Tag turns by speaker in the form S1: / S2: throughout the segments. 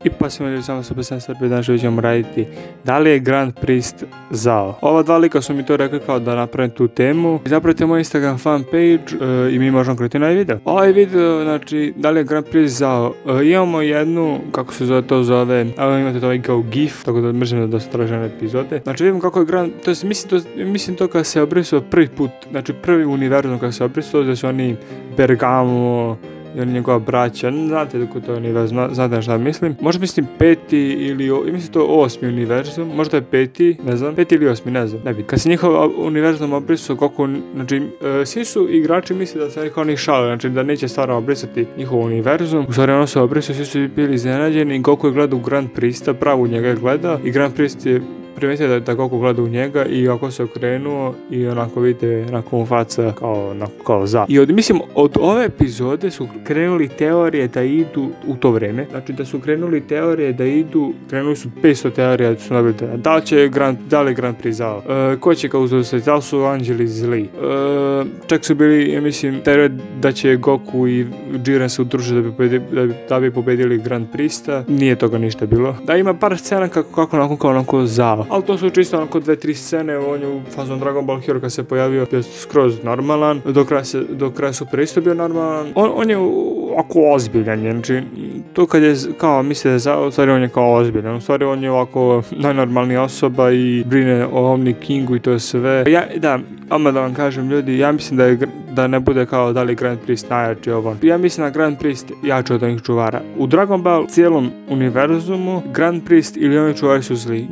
S1: I pa smo ljudi samo Super Saiyan Srbije, danas ćemo raditi da li je Grand Priest zao. Ova dva lika su mi to rekli kao da napravim tu temu. Zapratite moj Instagram fan page i mi možemo krenuti na ovaj video. Ovaj video, znači, da li je Grand Priest zao. Imamo jednu, kako se zove, evo imate to kao GIF, tako da mrzim da su tražene epizode. Znači vidimo kako je to jest mislim to kada se obrisao prvi put, znači prvi univerzum kada se obrisao, da su oni Bergamo i on njegova braća, znate dok to je univerzum, znate šta mislim. Možda mislim peti ili, mislim to je osmi univerzum, možda je peti, ne znam, peti ili osmi, ne znam, ne bi. Kad se njihov univerzum obrisao, koliko, znači, svi su igrači misli da se oni šale, znači da neće stvarno obrisati njihov univerzum. U stvari ono se obrisao, svi su bili iznenađeni i Goku je gledao u Grand Priesta, pravo njega je gledao i Grand Priest je primetio da Goku gleda u njega i ako se okrenuo i onako vidite onako mu faca kao za. I mislim od ove epizode su krenuli teorije da idu u to vreme, znači da su krenuli teorije da idu, krenuli su 500 teorija da su nabili da li je Grand Prix zao, ko će ga uzeti, da li su anđeli zli, čak su bili, ja mislim, teorije da će Goku i Jiren se udružiti da bi pobedili Grand Priesta, nije toga ništa bilo. Da ima par scena kako onako zao. Ali to su čisto onako 2-3 scene, on je u fazom Dragon Ball Hero kad se pojavio je skroz normalan, do kraja Super isto bio normalan. On je ovako ozbiljan, znači to kad je kao misle da je zao, u stvari on je kao ozbiljan, u stvari on je ovako najnormalnija osoba i brine o Omni Kingu i to je sve. Da vam kažem ljudi, ja mislim da ne bude kao da li Grand Priest najjači ovo. Ja mislim da Grand Priest jači od onih čuvara. U Dragon Ball cijelom univerzumu Grand Priest ili oni čuvari su zli.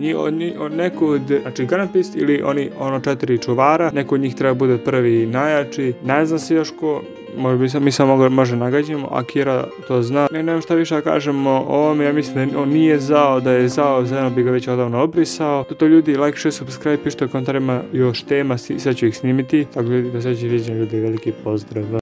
S1: Znači Grand Priest ili oni 4 čuvara, neko od njih treba bude prvi najjači. Ne znam se još ko, mi samo može nagađamo, Akira to zna. Ne šta više da kažemo o ovome, ja mislim da on nije zao, da je zao, zajedno bi ga već odavno obrisao. To ljudi, like, share, subscribe, pišite u komentarima još tema, sad ću ih snimiti. Tako ljudi, do sljedećeg viđenja ljudi, veliki pozdrav.